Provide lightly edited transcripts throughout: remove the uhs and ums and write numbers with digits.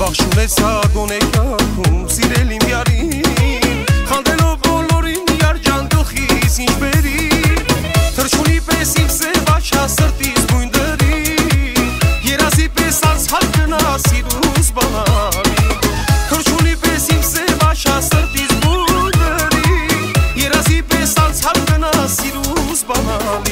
Bakht Chuneca գոնեքիքում սիրել իմ յարին Խանդելով բոլորին յարջան գլխիս ինչ բերի Թրջունի պես իմ սև աչա սրտիս բույն դրի Երազի պես անցալ գնա սիրուս բանալի Թրջունի պես իմ սև աչա սրտիս բույն դրի Երազի պես անցալ գնա սիրուս բանալի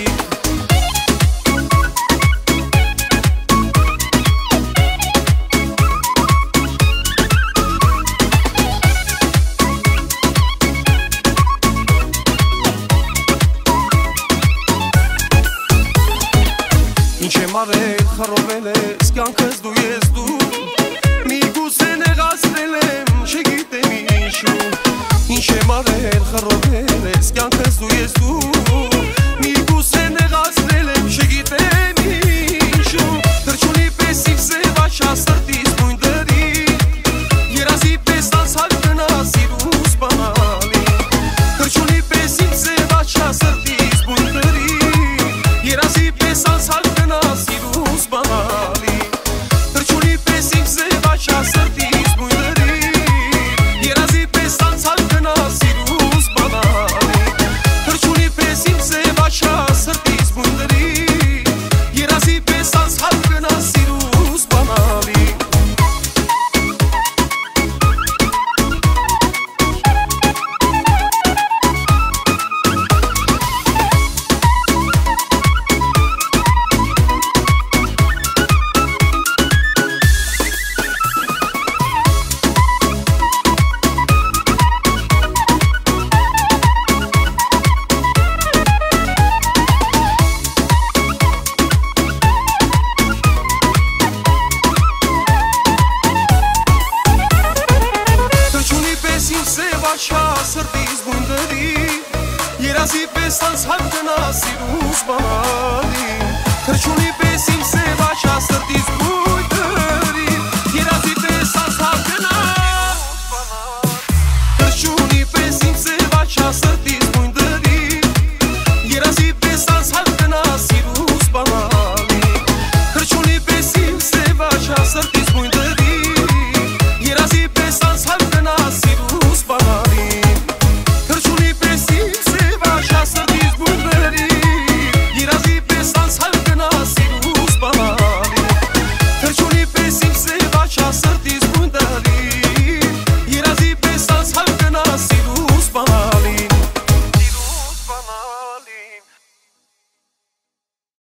Ինչ եմ արել, խռովել ես, կյանքս դու ես դու Միգուցե նեղացրել եմ, չգիտեմ ինչու Ինչ եմ արել, խռովել ես, կյանքս դու ես դու Միգուցե նեղացրել եմ, չգիտեմ ինչու Թրջունի պես իմ սև աչա սրտիս բույն դրի Երազի պես անցալ գնա սիրուս բանալի Թրջունի պես իմ սև աչա սրտիս բույն դրի Երազի պես անցալ գնա սիրուս բանալի Թրջունի պես իմ սև աչա սրտիս բույն դրի Երազի պես անցալ գնա սիրուս բանալի Թրջունի պես իմ սև աչա սրտիս բույն դրի Երազի պես անցալ գնա սիրուս բանալի Աչա սրտիս բույն դրի Երազի պես անցալ գնա սիրուս բանալի Թրջունի